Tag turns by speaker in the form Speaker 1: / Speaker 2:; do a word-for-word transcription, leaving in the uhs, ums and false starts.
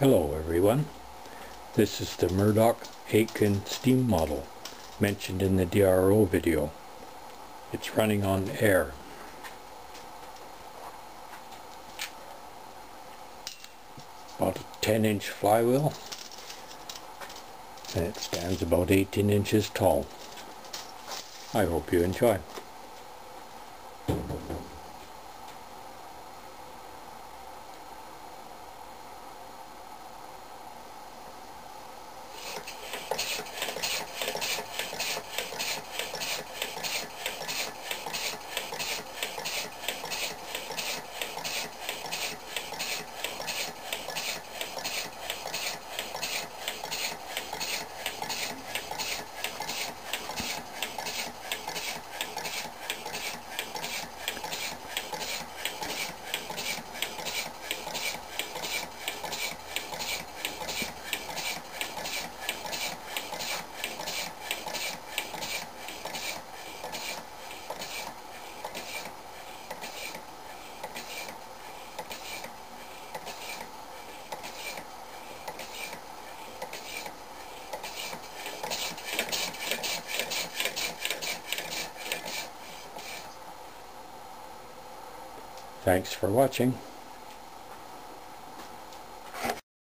Speaker 1: Hello everyone, this is the Murdoch Aitken steam model mentioned in the D R O video. It's running on air. About a ten inch flywheel, and it stands about eighteen inches tall. I hope you enjoy. Thanks for watching.